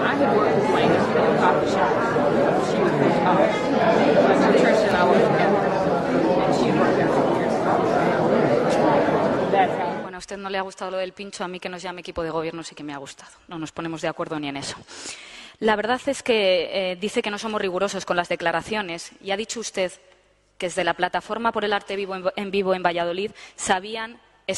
I had worked with Wayne in a coffee shop. She was Patricia and I were together, and she worked there for years. That's how. Bueno, a usted no le ha gustado lo del pincho, a mí que nos llame equipo de gobierno sí que me ha gustado. No nos ponemos de acuerdo ni en eso. La verdad es que dice que no somos rigurosos con las declaraciones y ha dicho usted que desde la Plataforma por el Arte en Vivo en Valladolid sabían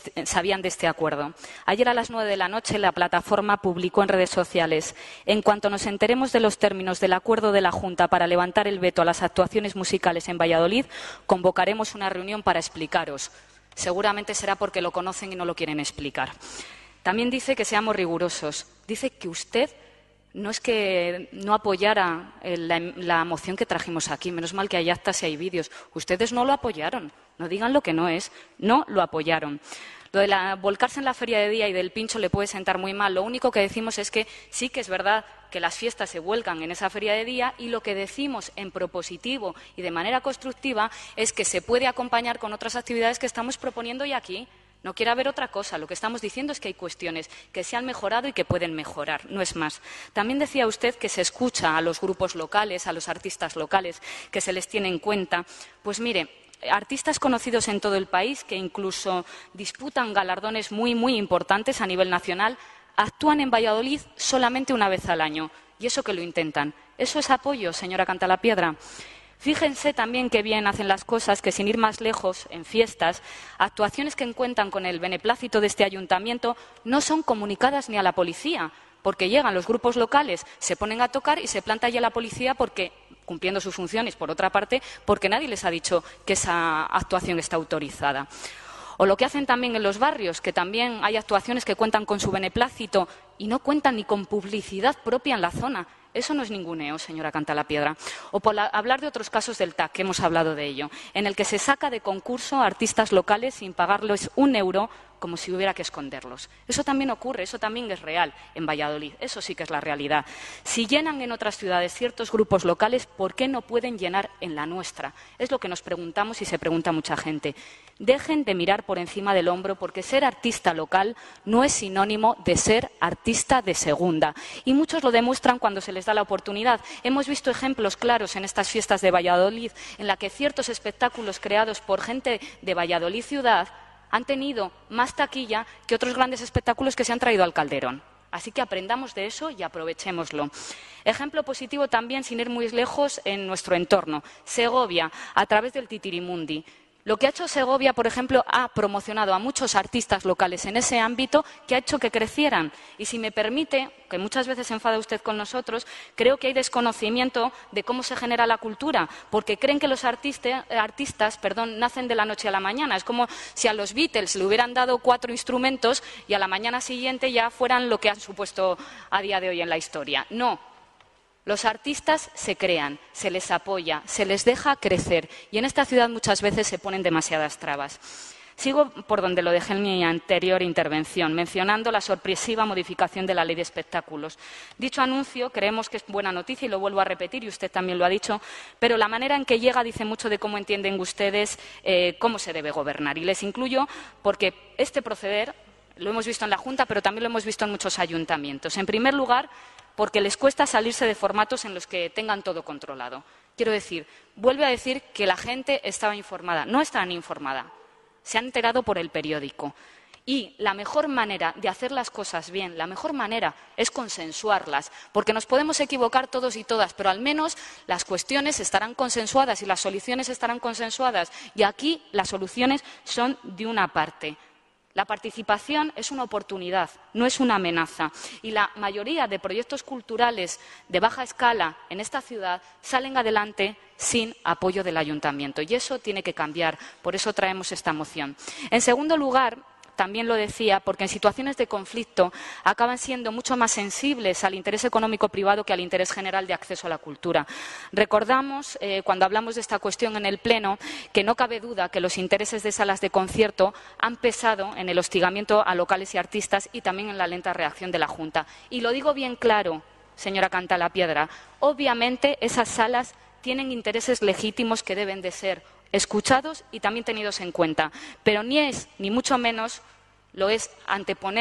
de este acuerdo. Ayer a las 9 de la noche la plataforma publicó en redes sociales: en cuanto nos enteremos de los términos del acuerdo de la Junta para levantar el veto a las actuaciones musicales en Valladolid, convocaremos una reunión para explicaros. Seguramente será porque lo conocen y no lo quieren explicar. También dice que seamos rigurosos. Dice que usted no es que no apoyara la moción que trajimos aquí. Menos mal que hay actas y hay vídeos. Ustedes no lo apoyaron. No digan lo que no es. No lo apoyaron. Lo de volcarse en la feria de día y del pincho le puede sentar muy mal. Lo único que decimos es que sí que es verdad que las fiestas se vuelcan en esa feria de día, y lo que decimos en propositivo y de manera constructiva es que se puede acompañar con otras actividades que estamos proponiendo hoy aquí. No quiere haber otra cosa. Lo que estamos diciendo es que hay cuestiones que se han mejorado y que pueden mejorar, no es más. También decía usted que se escucha a los grupos locales, a los artistas locales, que se les tiene en cuenta. Pues mire, artistas conocidos en todo el país, que incluso disputan galardones muy, muy importantes a nivel nacional, actúan en Valladolid solamente una vez al año. Y eso que lo intentan. ¿Eso es apoyo, señora Cantalapiedra? Fíjense también qué bien hacen las cosas, que sin ir más lejos, en fiestas, actuaciones que cuentan con el beneplácito de este ayuntamiento no son comunicadas ni a la policía, porque llegan los grupos locales, se ponen a tocar y se planta allí a la policía porque, cumpliendo sus funciones, por otra parte, porque nadie les ha dicho que esa actuación está autorizada. O lo que hacen también en los barrios, que también hay actuaciones que cuentan con su beneplácito y no cuentan ni con publicidad propia en la zona. Eso no es ninguneo, señora Cantalapiedra. O por hablar de otros casos del TAC, que hemos hablado de ello, en el que se saca de concurso a artistas locales sin pagarles un euro, como si hubiera que esconderlos. Eso también ocurre, eso también es real en Valladolid. Eso sí que es la realidad. Si llenan en otras ciudades ciertos grupos locales, ¿por qué no pueden llenar en la nuestra? Es lo que nos preguntamos y se pregunta mucha gente. Dejen de mirar por encima del hombro, porque ser artista local no es sinónimo de ser artista de segunda. Y muchos lo demuestran cuando se les da la oportunidad. Hemos visto ejemplos claros en estas fiestas de Valladolid, en la que ciertos espectáculos creados por gente de Valladolid ciudad han tenido más taquilla que otros grandes espectáculos que se han traído al Calderón. Así que aprendamos de eso y aprovechémoslo. Ejemplo positivo también, sin ir muy lejos, en nuestro entorno. Segovia, a través del Titirimundi. Lo que ha hecho Segovia, por ejemplo, ha promocionado a muchos artistas locales en ese ámbito, que ha hecho que crecieran. Y si me permite, que muchas veces se enfada usted con nosotros, creo que hay desconocimiento de cómo se genera la cultura, porque creen que los artistas nacen de la noche a la mañana. Es como si a los Beatles le hubieran dado 4 instrumentos y a la mañana siguiente ya fueran lo que han supuesto a día de hoy en la historia. No. Los artistas se crean, se les apoya, se les deja crecer, y en esta ciudad muchas veces se ponen demasiadas trabas. Sigo por donde lo dejé en mi anterior intervención, mencionando la sorpresiva modificación de la Ley de Espectáculos. Dicho anuncio creemos que es buena noticia y lo vuelvo a repetir, y usted también lo ha dicho, pero la manera en que llega dice mucho de cómo entienden ustedes cómo se debe gobernar. Y les incluyo porque este proceder lo hemos visto en la Junta, pero también lo hemos visto en muchos ayuntamientos. En primer lugar, porque les cuesta salirse de formatos en los que tengan todo controlado. Quiero decir, vuelve a decir que la gente estaba informada. No estaban informada. Se han enterado por el periódico. Y la mejor manera de hacer las cosas bien, la mejor manera es consensuarlas, porque nos podemos equivocar todos y todas, pero al menos las cuestiones estarán consensuadas y las soluciones estarán consensuadas. Y aquí las soluciones son de una parte. La participación es una oportunidad, no es una amenaza. Y la mayoría de proyectos culturales de baja escala en esta ciudad salen adelante sin apoyo del ayuntamiento. Y eso tiene que cambiar. Por eso traemos esta moción. En segundo lugar, también lo decía, porque en situaciones de conflicto acaban siendo mucho más sensibles al interés económico privado que al interés general de acceso a la cultura. Recordamos, cuando hablamos de esta cuestión en el Pleno, que no cabe duda que los intereses de salas de concierto han pesado en el hostigamiento a locales y artistas y también en la lenta reacción de la Junta. Y lo digo bien claro, señora Cantalapiedra, obviamente esas salas tienen intereses legítimos que deben de ser escuchados y también tenidos en cuenta, pero ni es, ni mucho menos, lo es anteponer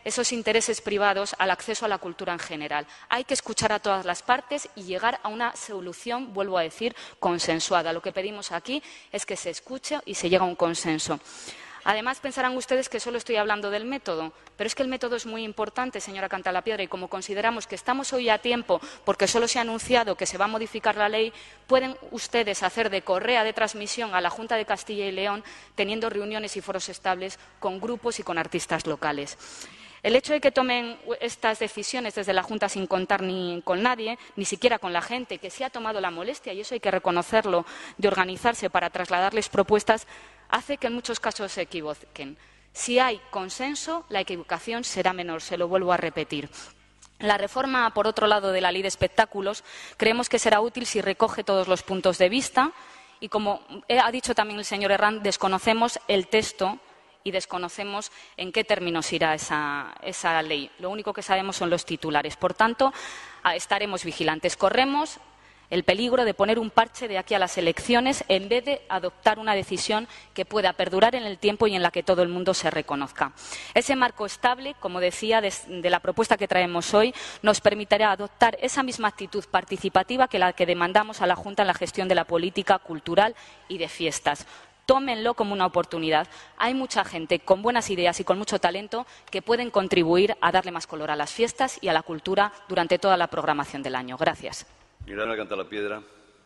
esos intereses privados al acceso a la cultura en general. Hay que escuchar a todas las partes y llegar a una solución, vuelvo a decir, consensuada. Lo que pedimos aquí es que se escuche y se llegue a un consenso. Además, pensarán ustedes que solo estoy hablando del método, pero es que el método es muy importante, señora Cantalapiedra, y como consideramos que estamos hoy a tiempo, porque solo se ha anunciado que se va a modificar la ley, pueden ustedes hacer de correa de transmisión a la Junta de Castilla y León, teniendo reuniones y foros estables con grupos y con artistas locales. El hecho de que tomen estas decisiones desde la Junta sin contar ni con nadie, ni siquiera con la gente que se ha tomado la molestia, y eso hay que reconocerlo, de organizarse para trasladarles propuestas, hace que en muchos casos se equivoquen. Si hay consenso, la equivocación será menor, se lo vuelvo a repetir. La reforma, por otro lado, de la Ley de Espectáculos, creemos que será útil si recoge todos los puntos de vista y, como ha dicho también el señor Herrán, desconocemos el texto y desconocemos en qué términos irá esa ley. Lo único que sabemos son los titulares. Por tanto, estaremos vigilantes. Corremos el peligro de poner un parche de aquí a las elecciones en vez de adoptar una decisión que pueda perdurar en el tiempo y en la que todo el mundo se reconozca. Ese marco estable, como decía, de la propuesta que traemos hoy, nos permitirá adoptar esa misma actitud participativa que la que demandamos a la Junta en la gestión de la política cultural y de fiestas. Tómenlo como una oportunidad. Hay mucha gente con buenas ideas y con mucho talento que pueden contribuir a darle más color a las fiestas y a la cultura durante toda la programación del año. Gracias. Señora Cantalapiedra.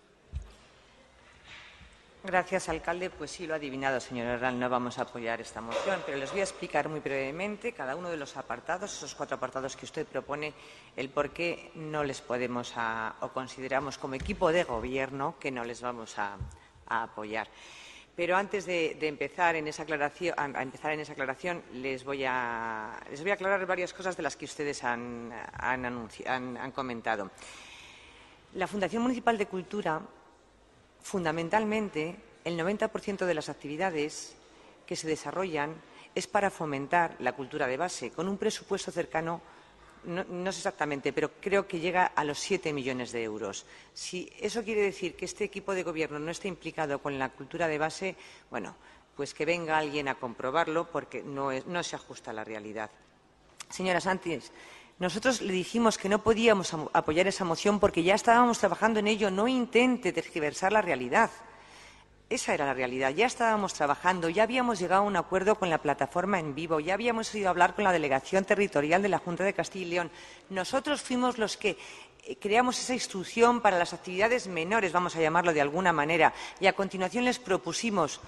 Gracias, alcalde. Pues sí, lo ha adivinado, señor Herrán. No vamos a apoyar esta moción, pero les voy a explicar muy brevemente cada uno de los apartados, esos 4 apartados que usted propone, el por qué no les podemos o consideramos como equipo de gobierno que no les vamos a apoyar. Pero antes de empezar en esa aclaración, les voy a aclarar varias cosas de las que ustedes han comentado. La Fundación Municipal de Cultura, fundamentalmente, el 90% de las actividades que se desarrollan es para fomentar la cultura de base, con un presupuesto cercano, no sé exactamente, pero creo que llega a los 7 millones de euros. Si eso quiere decir que este equipo de gobierno no está implicado con la cultura de base, bueno, pues que venga alguien a comprobarlo, porque no se ajusta a la realidad. Señora Sánchez, nosotros le dijimos que no podíamos apoyar esa moción porque ya estábamos trabajando en ello. No intente tergiversar la realidad. Esa era la realidad. Ya estábamos trabajando, ya habíamos llegado a un acuerdo con la plataforma En Vivo, ya habíamos ido a hablar con la delegación territorial de la Junta de Castilla y León. Nosotros fuimos los que creamos esa instrucción para las actividades menores, vamos a llamarlo de alguna manera, y a continuación les propusimos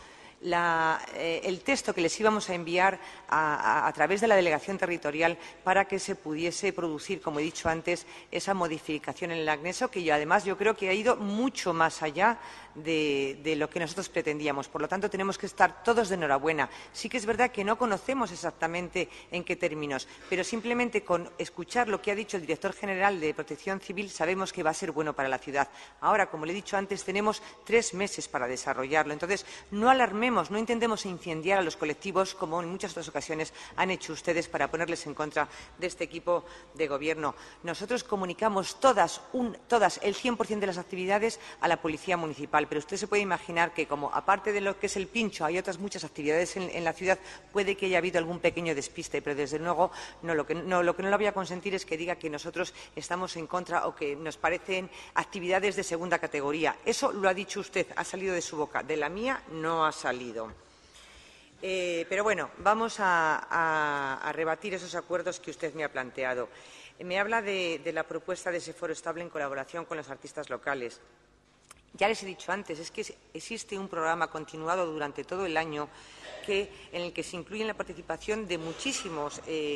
el texto que les íbamos a enviar a través de la delegación territorial para que se pudiese producir, como he dicho antes, esa modificación en el anexo, que además yo creo que ha ido mucho más allá de lo que nosotros pretendíamos. Por lo tanto, tenemos que estar todos de enhorabuena. Sí que es verdad que no conocemos exactamente en qué términos, pero simplemente con escuchar lo que ha dicho el director general de Protección Civil sabemos que va a ser bueno para la ciudad. Ahora, como le he dicho antes, tenemos 3 meses para desarrollarlo. Entonces, no alarmemos, no intentemos incendiar a los colectivos, como en muchas otras ocasiones han hecho ustedes para ponerles en contra de este equipo de gobierno. Nosotros comunicamos todas el 100% de las actividades a la Policía Municipal, pero usted se puede imaginar que, como aparte de lo que es el pincho, hay otras muchas actividades en la ciudad, puede que haya habido algún pequeño despiste, pero desde luego lo que no le voy a consentir es que diga que nosotros estamos en contra o que nos parecen actividades de segunda categoría. Eso lo ha dicho usted, ha salido de su boca. De la mía no ha salido. Pero bueno, vamos a rebatir esos acuerdos que usted me ha planteado. Me habla de la propuesta de ese foro estable en colaboración con los artistas locales. Ya les he dicho antes, es que existe un programa continuado durante todo el año en el que se incluye la participación de muchísimos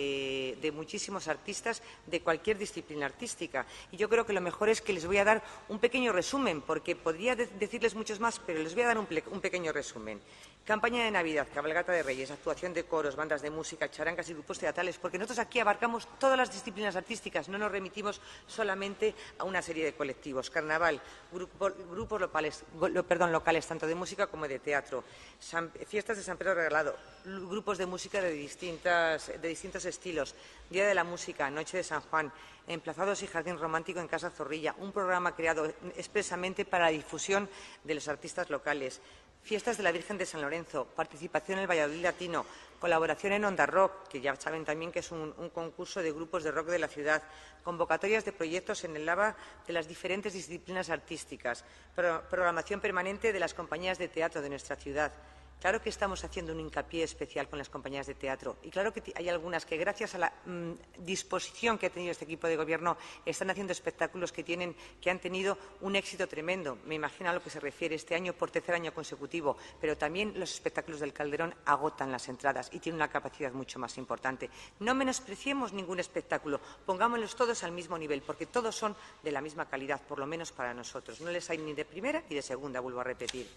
artistas de cualquier disciplina artística. Y yo creo que lo mejor es que les voy a dar un pequeño resumen, porque podría decirles muchos más, pero les voy a dar un pequeño resumen. Campaña de Navidad, cabalgata de Reyes, actuación de coros, bandas de música, charangas y grupos teatrales, porque nosotros aquí abarcamos todas las disciplinas artísticas, no nos remitimos solamente a una serie de colectivos. Carnaval, grupos locales, tanto de música como de teatro. Fiestas de San Pedro Regalado, grupos de música de distintos estilos. Día de la Música, Noche de San Juan, Emplazados y Jardín Romántico en Casa Zorrilla, un programa creado expresamente para la difusión de los artistas locales. Fiestas de la Virgen de San Lorenzo, participación en el Valladolid Latino, colaboración en Onda Rock, que ya saben también que es un concurso de grupos de rock de la ciudad, convocatorias de proyectos en el AVA de las diferentes disciplinas artísticas, programación permanente de las compañías de teatro de nuestra ciudad. Claro que estamos haciendo un hincapié especial con las compañías de teatro y claro que hay algunas que, gracias a la disposición que ha tenido este equipo de gobierno, están haciendo espectáculos que han tenido un éxito tremendo. Me imagino a lo que se refiere este año por tercer año consecutivo, pero también los espectáculos del Calderón agotan las entradas y tienen una capacidad mucho más importante. No menospreciemos ningún espectáculo, pongámoslos todos al mismo nivel, porque todos son de la misma calidad, por lo menos para nosotros. No les hay ni de primera ni de segunda, vuelvo a repetir.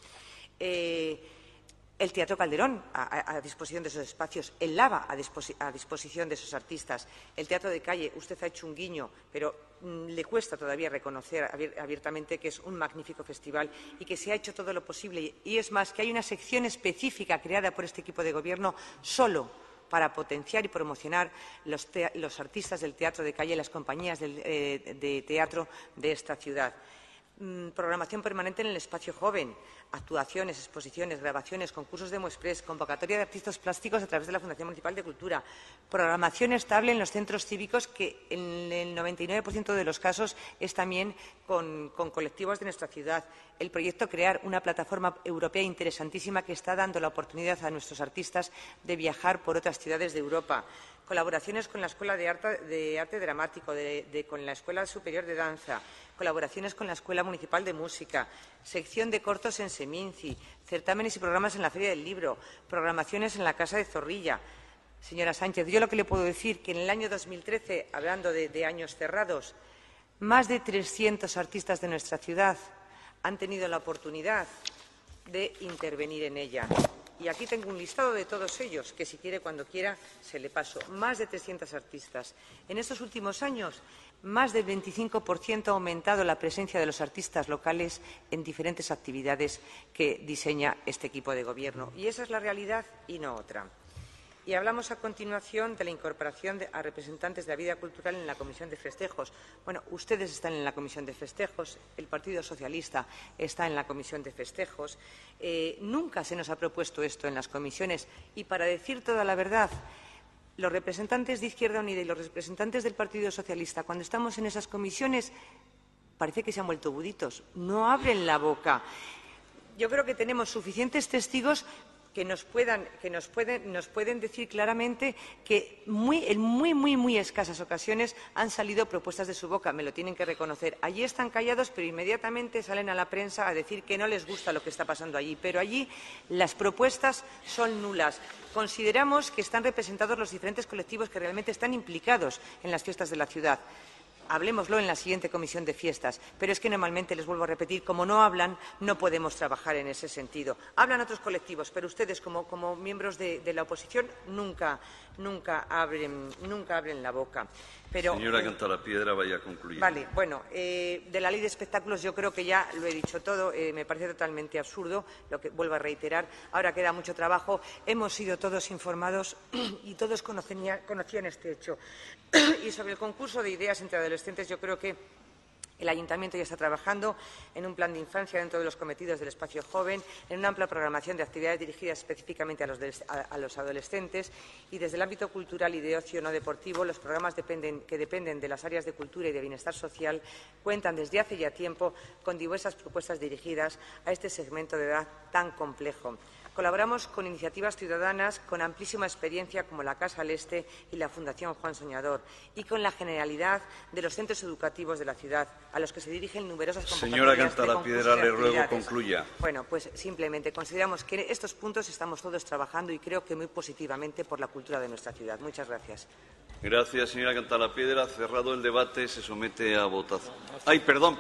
El Teatro Calderón a disposición de esos espacios, el Lava a disposición de esos artistas, el Teatro de Calle, usted ha hecho un guiño, pero le cuesta todavía reconocer abiertamente que es un magnífico festival y que se ha hecho todo lo posible. Y es más, que hay una sección específica creada por este equipo de gobierno solo para potenciar y promocionar los artistas del teatro de calle y las compañías de teatro de esta ciudad. Programación permanente en el espacio joven, actuaciones, exposiciones, grabaciones, concursos de Moexpress, convocatoria de artistas plásticos a través de la Fundación Municipal de Cultura, programación estable en los centros cívicos, que en el 99% de los casos es también con colectivos de nuestra ciudad. El proyecto Crear, una plataforma europea interesantísima que está dando la oportunidad a nuestros artistas de viajar por otras ciudades de Europa. Colaboraciones con la Escuela de Arte Dramático, con la Escuela Superior de Danza, colaboraciones con la Escuela Municipal de Música, sección de cortos en Seminci, certámenes y programas en la Feria del Libro, programaciones en la Casa de Zorrilla. Señora Sánchez, yo lo que le puedo decir que en el año 2013, hablando de años cerrados, más de 300 artistas de nuestra ciudad han tenido la oportunidad de intervenir en ella. Y aquí tengo un listado de todos ellos, que si quiere, cuando quiera, se le paso. Más de 300 artistas. En estos últimos años, más del 25% ha aumentado la presencia de los artistas locales en diferentes actividades que diseña este equipo de gobierno. Y esa es la realidad y no otra. Y hablamos a continuación de la incorporación a representantes de la vida cultural en la Comisión de Festejos. Bueno, ustedes están en la Comisión de Festejos, el Partido Socialista está en la Comisión de Festejos. Nunca se nos ha propuesto esto en las comisiones y, para decir toda la verdad, los representantes de Izquierda Unida y los representantes del Partido Socialista, cuando estamos en esas comisiones, parece que se han vuelto buditos, no abren la boca. Yo creo que tenemos suficientes testigos que nos pueden decir claramente que en muy escasas ocasiones han salido propuestas de su boca, me lo tienen que reconocer. Allí están callados, pero inmediatamente salen a la prensa a decir que no les gusta lo que está pasando allí. Pero allí las propuestas son nulas. Consideramos que están representados los diferentes colectivos que realmente están implicados en las fiestas de la ciudad. Hablémoslo en la siguiente comisión de fiestas, pero es que normalmente, les vuelvo a repetir, como no hablan, no podemos trabajar en ese sentido. Hablan otros colectivos, pero ustedes, como miembros de la oposición, nunca abren la boca. Pero, señora Cantalapiedra, vaya concluyendo. Vale, bueno, de la ley de espectáculos yo creo que ya lo he dicho todo. Me parece totalmente absurdo, lo que vuelvo a reiterar. Ahora queda mucho trabajo. Hemos sido todos informados y todos conocían este hecho. Y sobre el concurso de ideas entre adolescentes, yo creo que el Ayuntamiento ya está trabajando en un plan de infancia dentro de los cometidos del espacio joven, en una amplia programación de actividades dirigidas específicamente a los adolescentes, y desde el ámbito cultural y de ocio no deportivo, los programas que dependen de las áreas de cultura y de bienestar social cuentan desde hace ya tiempo con diversas propuestas dirigidas a este segmento de edad tan complejo. Colaboramos con iniciativas ciudadanas con amplísima experiencia como la Casa al Este y la Fundación Juan Soñador, y con la generalidad de los centros educativos de la ciudad, a los que se dirigen numerosas convocatorias. Señora Cantalapiedra, le ruego concluya. Bueno, pues simplemente consideramos que en estos puntos estamos todos trabajando y creo que muy positivamente por la cultura de nuestra ciudad. Muchas gracias. Gracias, señora Cantalapiedra. Cerrado el debate, se somete a votación. Ay, perdón.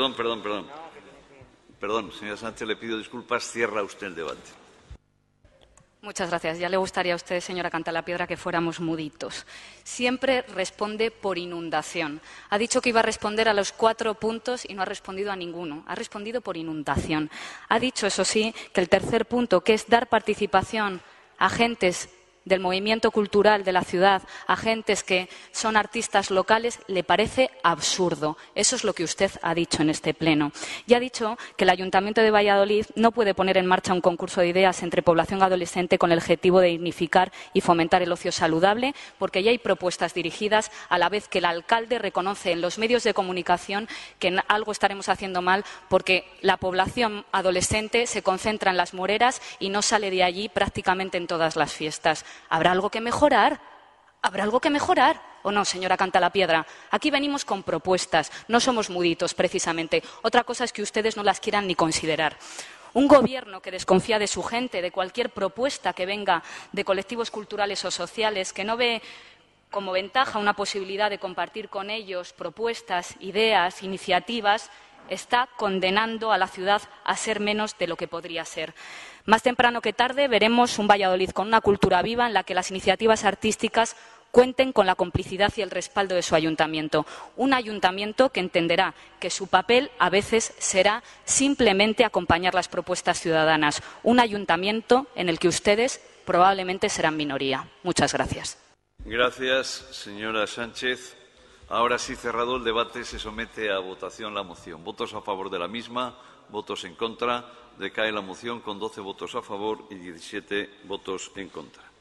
Perdón, señora Sánchez, le pido disculpas. Cierra usted el debate. Muchas gracias. Ya le gustaría a usted, señora Cantalapiedra, que fuéramos muditos. Siempre responde por inundación. Ha dicho que iba a responder a los 4 puntos y no ha respondido a ninguno. Ha respondido por inundación. Ha dicho, eso sí, que el tercer punto, que es dar participación a agentes del movimiento cultural de la ciudad, agentes que son artistas locales, le parece absurdo. Eso es lo que usted ha dicho en este pleno. Y ha dicho que el Ayuntamiento de Valladolid no puede poner en marcha un concurso de ideas entre población adolescente con el objetivo de dignificar y fomentar el ocio saludable, porque ya hay propuestas dirigidas, a la vez que el alcalde reconoce en los medios de comunicación que en algo estaremos haciendo mal, porque la población adolescente se concentra en las Moreras y no sale de allí prácticamente en todas las fiestas. ¿Habrá algo que mejorar? ¿Habrá algo que mejorar? ¿O no, señora Cantalapiedra? Aquí venimos con propuestas, no somos muditos, precisamente. Otra cosa es que ustedes no las quieran ni considerar. Un gobierno que desconfía de su gente, de cualquier propuesta que venga de colectivos culturales o sociales, que no ve como ventaja una posibilidad de compartir con ellos propuestas, ideas, iniciativas, está condenando a la ciudad a ser menos de lo que podría ser. Más temprano que tarde veremos un Valladolid con una cultura viva en la que las iniciativas artísticas cuenten con la complicidad y el respaldo de su ayuntamiento. Un ayuntamiento que entenderá que su papel a veces será simplemente acompañar las propuestas ciudadanas. Un ayuntamiento en el que ustedes probablemente serán minoría. Muchas gracias. Gracias, señora Sánchez. Ahora sí, cerrado el debate, se somete a votación la moción. Votos a favor de la misma, votos en contra. Decae la moción con 12 votos a favor y 17 votos en contra.